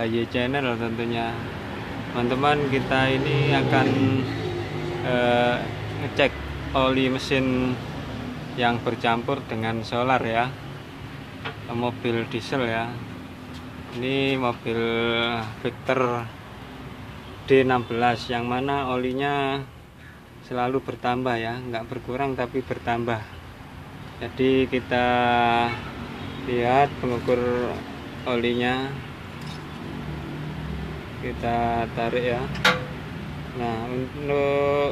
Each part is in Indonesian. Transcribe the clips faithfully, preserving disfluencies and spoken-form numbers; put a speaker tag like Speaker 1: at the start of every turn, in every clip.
Speaker 1: H Y Channel tentunya. Teman-teman, kita ini akan eh, ngecek oli mesin yang bercampur dengan solar ya, mobil diesel ya. Ini mobil Victor D enam belas yang mana olinya selalu bertambah ya, nggak berkurang tapi bertambah. Jadi kita lihat pengukur olinya, kita tarik ya. Nah, untuk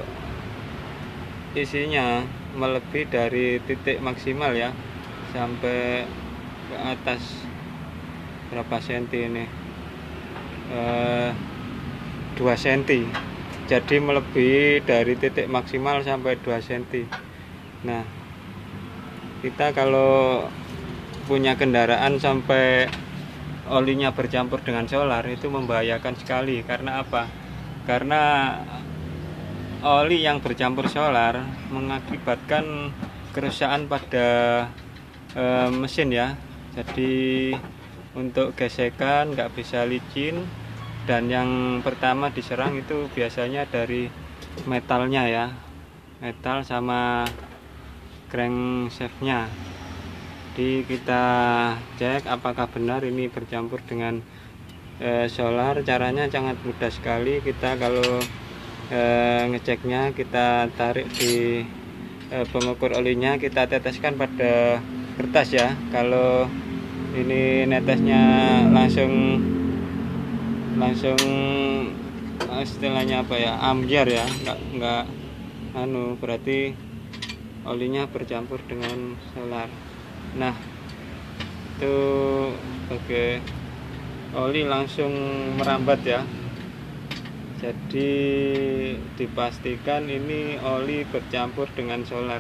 Speaker 1: isinya melebihi dari titik maksimal ya, sampai ke atas berapa senti ini, eh, dua senti. Jadi melebihi dari titik maksimal sampai dua senti. Nah, kita kalau punya kendaraan sampai olinya bercampur dengan solar itu membahayakan sekali. Karena apa? Karena oli yang bercampur solar mengakibatkan kerusakan pada e, mesin ya. Jadi untuk gesekan nggak bisa licin, dan yang pertama diserang itu biasanya dari metalnya ya, metal sama crankshaftnya. Jadi kita cek apakah benar ini bercampur dengan e, solar. Caranya sangat mudah sekali. Kita kalau e, ngeceknya, kita tarik di e, pengukur olinya, kita teteskan pada kertas ya. Kalau ini netesnya langsung langsung istilahnya apa ya, ambiar ya, nggak nggak anu, berarti olinya bercampur dengan solar. Nah, itu oke, oli langsung merambat ya. Jadi dipastikan ini oli bercampur dengan solar.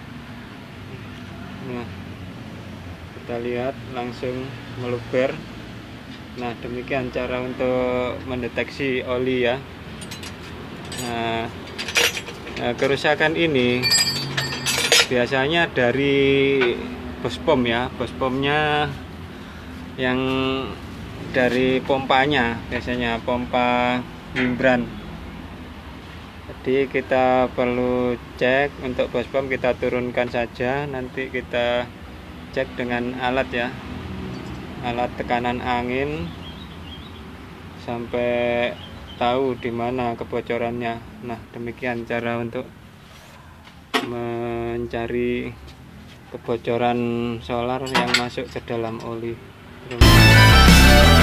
Speaker 1: Nah, kita lihat langsung meluber. Nah, demikian cara untuk mendeteksi oli ya. Nah, kerusakan ini biasanya dari bospom ya, bospomnya yang dari pompanya, biasanya pompa membran. Jadi kita perlu cek untuk bospom, kita turunkan saja, nanti kita cek dengan alat ya, alat tekanan angin, sampai tahu di mana kebocorannya. Nah, demikian cara untuk mencari kebocoran solar yang masuk ke dalam oli.